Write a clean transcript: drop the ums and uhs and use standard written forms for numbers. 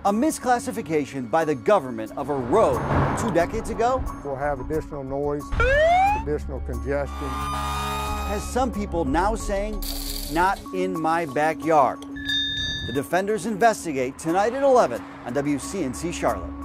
A misclassification by the government of a road 2 decades ago We'll have additional noise, additional congestion. has some people now saying, not in my backyard. The defenders investigate tonight at 11 on WCNC Charlotte.